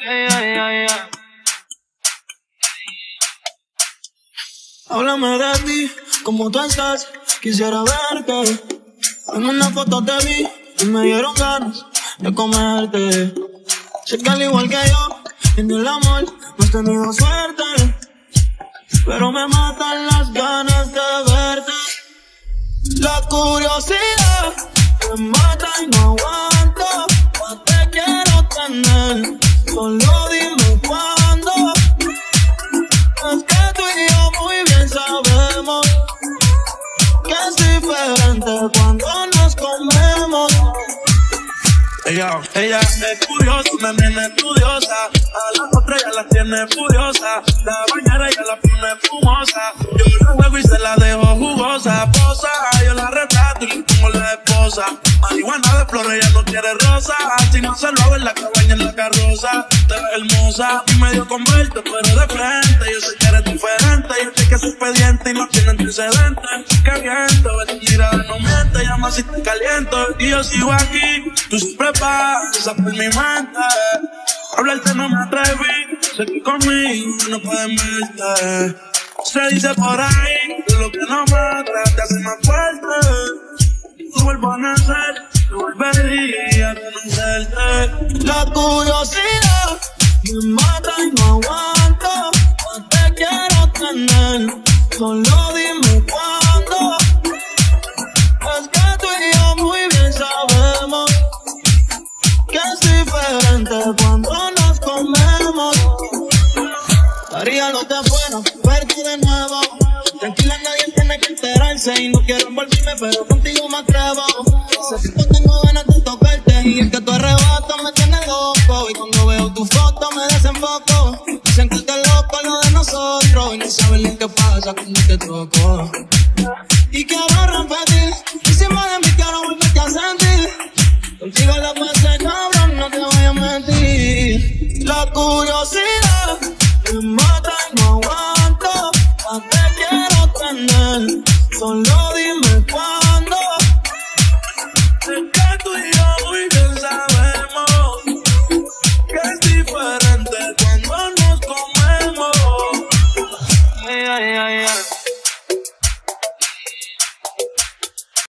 Ay, ay, ay, ay. Háblame de ti, cómo tú estás, quisiera verte. En una foto te vi y me dieron ganas de comerte. Sé que al igual que yo, en el amor no has tenido suerte, pero me matan las ganas de verte. La curiosidad me mata y no aguanto, pues te quiero tener, solo dime cuándo. Es que tú y yo muy bien sabemos que es diferente cuando nos comemos. Ella es curiosa, una nena estudiosa. A las otras ya las tiene furiosa. La bañera ya la pone espumosa. Yo la juego y se la dejo jugosa. Posa, yo la retrato y le pongo la esposa. Marihuana de flores, ella no quiere rosa. Si no se lo hago en la cabaña, en la carroza. Te ves hermosa y medio converte, pero de frente. Yo sé que eres diferente. Yo sé que es expediente y no tiene antecedentes. Que viento, ves tu mirada no miente. Llama si te caliento y yo sigo aquí. Tú siempre pasas por mi mente. Hablarte no me atreví. Sé que conmigo no pueden verte. Se dice por ahí que lo que no mata te hace más fuerte. Yo vuelvo a nacer, yo volvería a conocerte. La curiosidad me mata y no aguanto, pues te quiero tener, solo dime cuándo. Es que tú y yo muy bien sabemos que es diferente cuando nos comemos. Daría lo que fuera verte de nuevo. Tranquila, nadie tiene que enterarse y no quiero envolverme, pero contigo me atrevo. Sé que tengo ganas de tocarte y es que tu arrebato me tiene loco. Y cuando veo tu foto me desenfoco. Dicen que estás loco lo de nosotros y no saben ni qué pasa cuando te toco. Y quiero repetir, encima de mí quiero volverte a sentir. Contigo la pasé cabrón, no te voy a mentir. La curiosidad me mata y no aguanto, pues te quiero tener, solo